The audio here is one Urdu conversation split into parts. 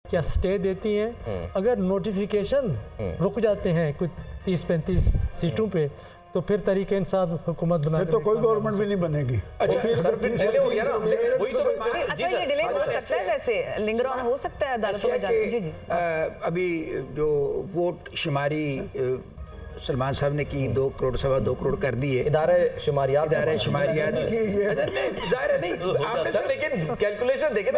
کیا سٹے دیتی ہیں؟ اگر نوٹیفیکیشن رک جاتے ہیں کچھ 30-35 سیٹوں پہ تو پھر تحریک انصاف حکومت بنا تو کوئی گورنمنٹ بھی نہیں بنے گی. اچھا یہ ڈیلے ہو سکتا ہے ویسے لنگر آن ہو سکتا ہے عدالتوں میں جاتے. جی جی ابھی جو ووٹ شماری سلمان صاحب نے کی 2 کروڑ 2.25 کروڑ کر دیے ادارہ شماریات ظاہر نہیں سر لیکن کیلکولیشن دیکھیں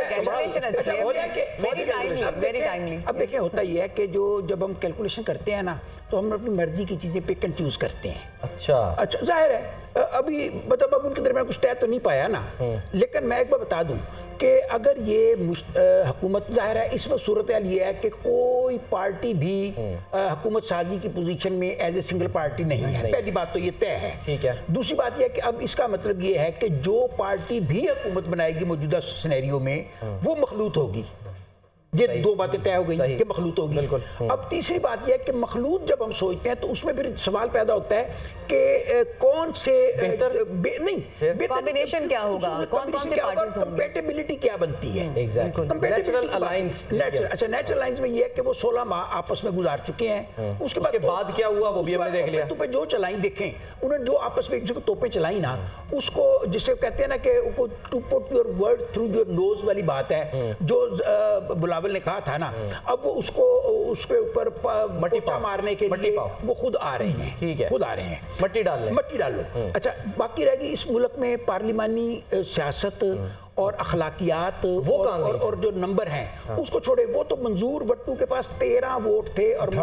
اب دیکھیں ہوتا یہ ہے کہ جب ہم کیلکولیشن کرتے ہیں نا تو ہم اپنی مرضی کی چیزیں پک اینڈ چوز کرتے ہیں. اچھا ظاہر ہے ابھی مطلب اب ان کے درمیان کچھ طے تو نہیں پایا نا, لیکن میں ایک بار بتا دوں کہ اگر یہ حکومت ظاہر ہے اس وقت صورتحال یہ ہے کہ کوئی پارٹی بھی حکومت سازی کی پوزیشن میں ایز اے سنگل پارٹی نہیں ہے. پہلی بات تو یہ طے ہے. دوسری بات یہ ہے کہ اب اس کا مطلب یہ ہے کہ جو پارٹی بھی حکومت بنائے گی موجودہ سینیریو میں وہ مخلوط ہوگی. یہ 2 باتیں طے ہو گئی کہ مخلوط ہوگی. اب تیسری بات یہ ہے کہ مخلوط جب ہم سوچتے ہیں تو اس میں پھر سوال پیدا ہوتا ہے کہ کون سے کمبینیشن کیا ہوگا, کون سے پارٹیز ہوں گے, کمپیٹیبلٹی کیا بنتی ہے. Natural alliance. اچھا نیچرل الائنس میں یہ ہے کہ وہ 16 ماہ آپس میں گزار چکے ہیں. اس کے بعد کیا ہوا وہ بھی ہم نے دیکھ لیا. توپیں جو چلائیں دیکھیں انہوں نے جو آپس میں ایک دوسرے کو توپیں چلائیں نا, اس کو جسے کہتے ہیں نا کہ to put your word through your nose والی بات ہے جو بلاول نے کہا تھا نا, اب وہ اس کے اوپر پوچھا مارنے کے لیے وہ خود آ رہے ہیں, خود آ رہے ہیں. مٹی ڈال لو. اچھا باقی رہ گئی اس ملک میں پارلیمانی سیاست اور اخلاقیات اور جو نمبر ہیں اس کو چھوڑے. وہ تو منظور بٹو کے پاس 13 ووٹ تھے اور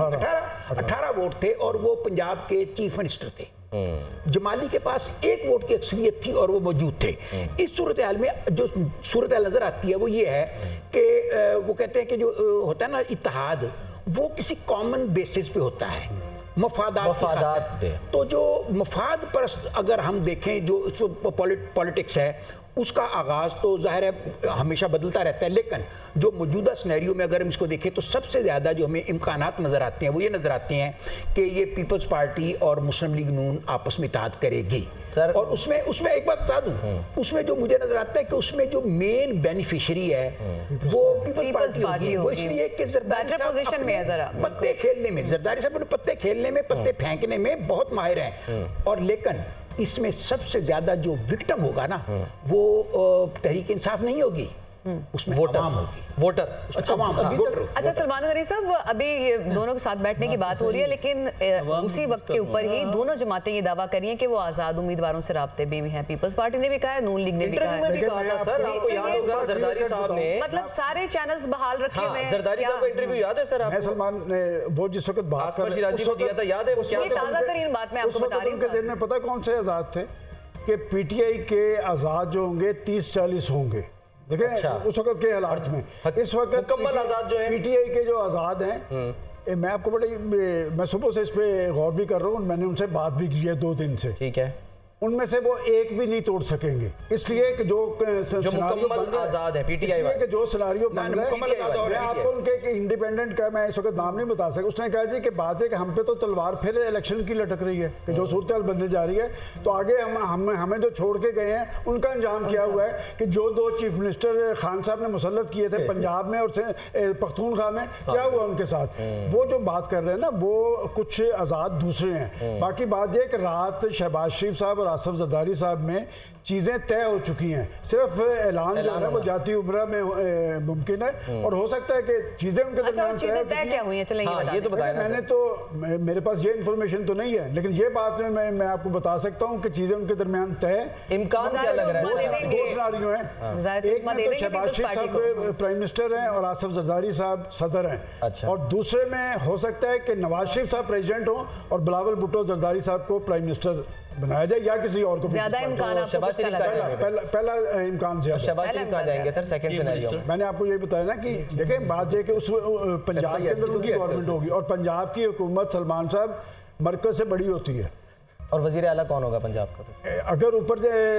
18 ووٹ تھے اور وہ پنجاب کے چیف منسٹر تھے. جمالی کے پاس 1 ووٹ کی اکثریت تھی اور وہ موجود تھے. اس صورتحال میں جو صورتحال نظر آتی ہے وہ یہ ہے کہ وہ کہتے ہیں کہ جو ہوتا ہے نا اتحاد وہ کسی کامن بیسس پہ ہوتا ہے, مفادات پہ. تو جو مفاد پرست اگر ہم دیکھیں جو پولیٹکس ہے اس کا آغاز تو ظاہر ہے ہمیشہ بدلتا رہتا ہے, لیکن جو موجودہ سینیریو میں اگر ہم اس کو دیکھیں تو سب سے زیادہ جو ہمیں امکانات نظر آتے ہیں وہ یہ نظر آتے ہیں کہ یہ پیپلز پارٹی اور مسلم لیگ نون آپس میں اتحاد کرے گی. اور اس میں ایک بات بتا دوں, اس میں جو مجھے نظر آتا ہے کہ اس میں جو مین بینیفیشری ہے وہ پیپلز پارٹی ہوگی. وہ اس لیے کہ زرداری صاحب پتے کھیلنے میں, زرداری صاحب پتے کھیلنے میں, پتے پھینکنے میں بہت ماہر ہیں. اور لیکن اس میں سب سے زیادہ جو وکٹم ہوگا نا وہ تحریک انصاف نہیں ہوگی, اس میں عوام ہوگی, ووٹر. اچھا سلمان غنی صاحب ابھی یہ دونوں کے ساتھ بیٹھنے کی بات ہو رہی ہے, لیکن اسی وقت کے اوپر ہی دونوں جماعتیں یہ دعویٰ کر رہی ہیں کہ وہ آزاد امیدواروں سے رابطے بھی ہیں. پیپلز پارٹی نے بھی کہا ہے, نون لیگ نے بھی کہا ہے. سر آپ کو یاد ہوگا زرداری صاحب نے مطلب سارے چینلز بحال رکھے ہوئے ہیں. زرداری صاحب کا انٹرویو یاد ہے سر آپ کو؟ سلمان نے وہ جس وقت بات کر شیرازی کو دیا تھا یاد ہے, وہ کیا تازہ ترین بات میں آپ کو بتا رہی ہوں. ان کے ذہن میں پتہ کون سے آزاد تھے کہ پی ٹی آئی کے آزاد جو ہوں گے 30-40 ہوں گے. دیکھیں اس وقت کے حالات میں اس وقت مکمل آزاد جو ہیں پی ٹی آئی کے جو آزاد ہیں, میں آپ کو میں صبح سے اس پہ غور بھی کر رہا ہوں, میں نے ان سے بات بھی کی ہے 2 دن سے. ٹھیک ہے, ان میں سے وہ ایک بھی نہیں توڑ سکیں گے, اس لیے کہ جو مکمل آزاد ہے پی ٹی آئی کہ جو سیناریو بن رہا ہے. میں آپ کو ان کے انڈیپینڈنٹ کا میں اس وقت نام نہیں بتا سکتا. اس نے کہا جی کہ بات ہے کہ ہم پہ تو تلوار پھر الیکشن کی لٹک رہی ہے کہ جو صورتحال بننے جا رہی ہے, تو آگے ہمیں جو چھوڑ کے گئے ہیں ان کا انجام کیا ہوا ہے کہ جو 2 چیف منسٹر خان صاحب نے مسلط کیے تھے پنجاب میں اور پختونخوا میں, کیا ہوا ان کے ساتھ. وہ جو بات کر رہے ہیں نا وہ کچھ آزاد دوسرے ہیں. باقی بات یہ کہ رات شہباز شریف صاحب اور آصف زرداری صاحب میں چیزیں طے ہو چکی ہیں, صرف اعلان جو ہے وہ جاتی عمرہ میں ممکن ہے اور ہو سکتا ہے کہ چیزیں ان کے درمیان طے کیا ہوئی ہیں. چلیں یہ تو بتائیں. میں نے تو میرے پاس یہ انفارمیشن تو نہیں ہے, لیکن یہ بات میں آپ کو بتا سکتا ہوں کہ چیزیں ان کے درمیان طے. امکان کیا لگ رہا ہے؟ 2 سیناریو ہیں, ایک میں تو شہباز شریف صاحب پرائم منسٹر ہیں اور آصف زرداری صاحب صدر ہیں, اور دوسرے میں ہو سکتا ہے کہ نواز شریف صاحب پریزیڈنٹ ہوں اور بلاول بھٹو زرداری صاحب کو پرائم منسٹر بنایا جائے یا کسی اور کو. زیادہ امکان پہلا امکان زیادہ. شہباز شریف کہاں جائیں گے سر سیکنڈ سینیریو؟ میں نے آپ کو یہ بتایا نا کہ دیکھیں بات یہ کہ اس پنجاب کے اندر ان کی گورنمنٹ ہوگی اور پنجاب کی حکومت سلمان صاحب مرکز سے بڑی ہوتی ہے. اور وزیر اعلیٰ کون ہوگا پنجاب کا؟ اگر اوپر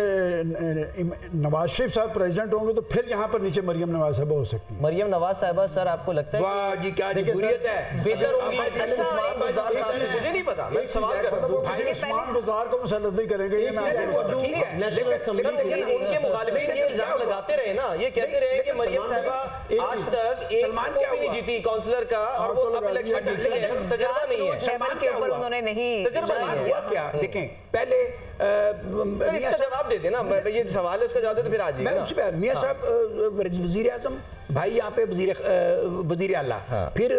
نواز شریف صاحب پریزیڈنٹ ہوں گے تو پھر یہاں پر نیچے مریم نواز صاحبہ ہو سکتی ہے. مریم نواز صاحبہ سر آپ کو لگتا ہے واہ جی کیا جمہوریت ہے بہتر ہوگی عثمان بزدار صاحب سے؟ مجھے نہیں پتا، میں سوال کر رہا ہوں. عثمان بزدار کو مسلط نہیں کریں گے یہ لیکن ان کے مخالفین یہ الزام لگاتے رہے نا، یہ کہتے رہے کہ مریم صاحبہ آج تک ایک کو بھی نہیں جیتی کاؤنسلر کا، اور وہ اب الیکشن جیتی ہے، تجربہ نہیں ہے. لیول کے اوپر انہوں نے نہیں تجربہ نہیں ہے. کیا دیکھیں پہلے سر اس کا جواب دے دینا، یہ سوال ہے اس کا جواب دے تو پھر آ جائے گا. میاں صاحب وزیر اعظم بھائی یہاں پہ وزیر اعلیٰ پھر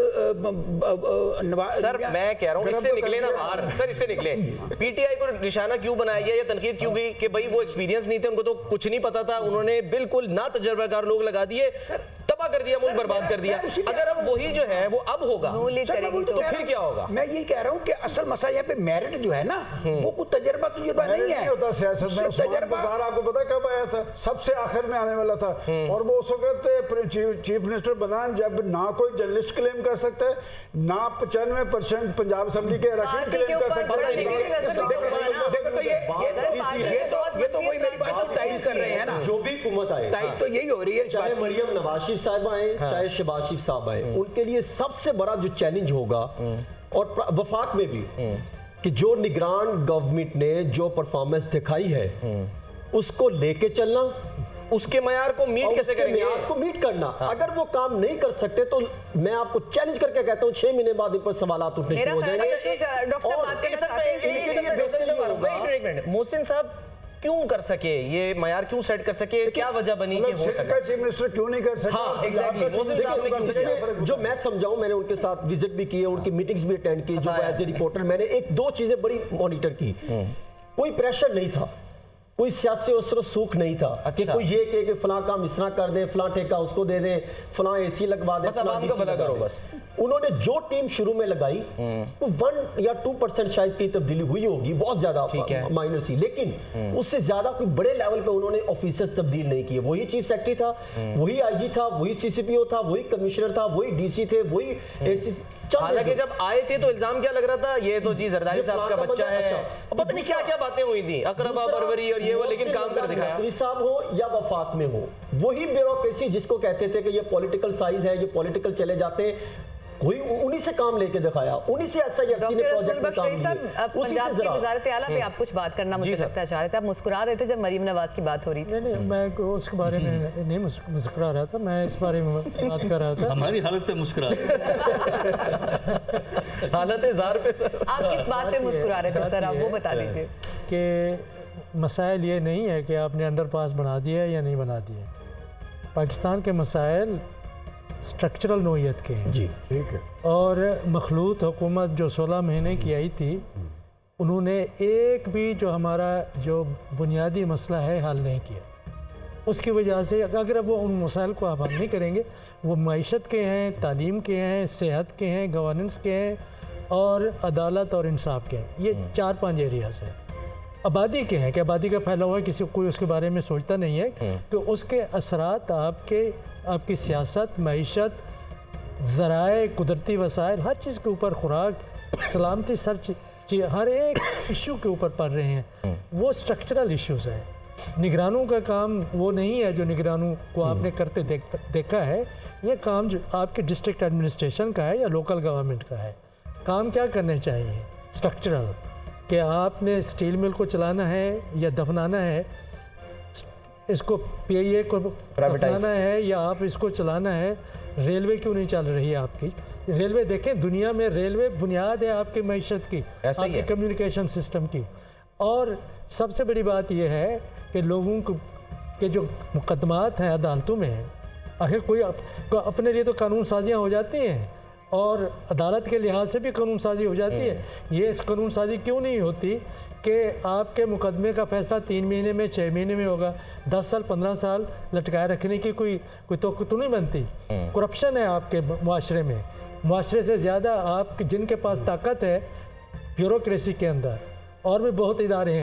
سر میں کہہ رہا ہوں اس سے نکلے نا باہر، سر اس سے نکلے. پی ٹی آئی کو نشانہ کیوں بنایا گیا یا تنقید کیوں گئی کہ بھائی وہ ایکسپیرینس نہیں تھے، ان کو تو کچھ نہیں پتا تھا، انہوں نے بالکل نا تجربہ کار لوگ لگا دیے، تباہ کر دیا، ملک برباد کر دیا. اگر اب وہی جو ہے وہ اب ہوگا تو پھر کیا ہوگا؟ میں یہی کہہ رہا ہوں کہ اصل مسئلہ یہاں پہ میرٹ جو ہے نا وہ کوئی تجربہ نہیں ہے ہوتا سیاست میں. عثمان بزدار آپ کو پتا کب آیا تھا؟ سب سے آخر میں آنے والا تھا، اور وہ اس وقت چیف منسٹر بنان جب نہ کوئی جرنلسٹ کلیم کر سکتا ہے، نہ 95% پنجاب اسمبلی کے اراکین کلیم کر سکتے ہیں. دیکھو تو یہ تو وہی میری بات تائید کر رہے ہیں نا، جو بھی حکومت آئے تائید تو یہی ہو رہی ہے. چاہے مریم نواز شریف صاحب آئے چاہے شہباز شریف صاحب آئے، ان کے لیے سب سے بڑا جو چیلنج ہوگا، اور وفاق میں بھی، کہ جو نگران گورنمنٹ نے جو پرفارمنس دکھائی ہے اس کو لے کے چلنا، اس کے معیار کو میٹ کیسے کریں گے؟ معیار کو میٹ کرنا. اگر وہ کام نہیں کر سکتے تو میں آپ کو چیلنج کر کے کہتا ہوں 6 مہینے بعد ان پر سوالات اٹھنے شروع ہو جائیں گے. محسن صاحب کیوں کر سکے یہ معیار، کیوں سیٹ کر سکے، کیا وجہ بنی کہ ہو سکا؟ چیف منسٹر کیوں نہیں کر سکتا؟ ہاں ایگزیکٹلی محسن صاحب نے کیوں کیا؟ جو میں سمجھاؤں، میں نے ان کے ساتھ وزٹ بھی کیے، ان کی میٹنگز بھی اٹینڈ کی، جو ایز اے رپورٹر میں نے دو چیزیں بڑی مانیٹر کی. کوئی پریشر نہیں تھا، کوئی سیاسی اثر و سوکھ نہیں تھا کہ کوئی یہ کہے کہ فلاں کام اس طرح کر دیں، فلاں ٹھیکہ اس کو دے دیں، فلاں اے سی لگوا دیں، بس عوام کا بھلا کرو. بس انہوں نے جو ٹیم شروع میں لگائی وہ 1 یا 2% شاید کی تبدیلی ہوئی ہوگی، بہت زیادہ مائنر سی، لیکن اس سے زیادہ کوئی بڑے لیول پہ انہوں نے آفیسرز تبدیل نہیں کیے. وہی چیف سیکرٹری تھا، وہی آئی جی تھا، وہی سی سی پی او تھا، وہی کمشنر تھا، وہی ڈی سی تھے، وہی اے سی. حالانکہ جب آئے تھے تو الزام کیا لگ رہا تھا؟ یہ تو جی زرداری صاحب کا بچہ ہے، پتہ نہیں کیا کیا باتیں ہوئی تھیں، اقربا پروری اور یہ وہ، لیکن کام کر دکھایا. زرداری صاحب ہو یا وفاق میں ہو، وہی بیوروکریسی جس کو کہتے تھے کہ یہ پولیٹیکل سائز ہے، یہ پولیٹیکل چلے جاتے ہیں، وہی انہی سے کام لے کے دکھایا، انہی سے ایسا یہ افسی نے پروجیکٹ میں کام لیا. پنجاب کی وزارت اعلیٰ پہ آپ کچھ بات کرنا مجھے لگتا چاہ رہے تھے، آپ مسکرا رہے تھے جب مریم نواز کی بات ہو رہی تھی. نہیں میں اس کے بارے میں نہیں مسکرا رہا تھا، میں اس بارے میں بات کر رہا تھا. ہماری حالت پہ مسکرا حالت زار پہ سر آپ کس بات پہ مسکرا رہے تھے سر، آپ وہ بتا دیجیے. کہ مسائل یہ نہیں ہے کہ آپ نے انڈر پاس بنا دیا یا نہیں بنا دیا. پاکستان کے مسائل سٹرکچرل نوعیت کے ہیں. جی ٹھیک ہے. اور مخلوط حکومت جو 16 مہینے کی آئی تھی، انہوں نے ایک بھی جو ہمارا جو بنیادی مسئلہ ہے حل نہیں کیا. اس کی وجہ سے اگر وہ ان مسائل کو آپ حل نہیں کریں گے، وہ معیشت کے ہیں، تعلیم کے ہیں، صحت کے ہیں، گورننس کے ہیں، اور عدالت اور انصاف کے ہیں. یہ 4-5 ایریاز ہیں. آبادی کے ہیں کہ آبادی کا پھیلا ہوا ہے، کسی کوئی اس کے بارے میں سوچتا نہیں ہے کہ اس کے اثرات آپ کی سیاست، معیشت، ذرائع، قدرتی وسائل، ہر چیز کے اوپر، خوراک، سلامتی، ہر ایک ایشو کے اوپر پڑ رہے ہیں. وہ سٹرکچرل ایشوز ہیں. نگرانوں کا کام وہ نہیں ہے جو نگرانوں کو آپ نے کرتے دیکھا ہے. یہ کام جو آپ کے ڈسٹرکٹ ایڈمنسٹریشن کا ہے یا لوکل گورنمنٹ کا ہے. کام کیا کرنے چاہیے؟ سٹرکچرل، کہ آپ نے سٹیل مل کو چلانا ہے یا دفنانا ہے، اس کو پی آئی اے کو دفنانا ہے یا آپ اس کو چلانا ہے. ریلوے کیوں نہیں چل رہی ہے آپ کی؟ ریلوے دیکھیں، دنیا میں ریلوے بنیاد ہے آپ کی معیشت کی، آپ کی کمیونیکیشن سسٹم کی. اور سب سے بڑی بات یہ ہے کہ لوگوں کو کے جو مقدمات ہیں عدالتوں میں، آخر کوئی اپنے لیے تو قانون سازیاں ہو جاتی ہیں اور عدالت کے لحاظ سے بھی قانون سازی ہو جاتی ہے. یہ اس قانون سازی کیوں نہیں ہوتی کہ آپ کے مقدمے کا فیصلہ 3 مہینے میں، 6 مہینے میں ہوگا؟ 10 سال 15 سال لٹکائے رکھنے کی کوئی توقع تو نہیں بنتی. کرپشن ہے آپ کے معاشرے میں. معاشرے سے زیادہ آپ جن کے پاس طاقت ہے بیوروکریسی کے اندر، اور بھی بہت ادارے ہیں.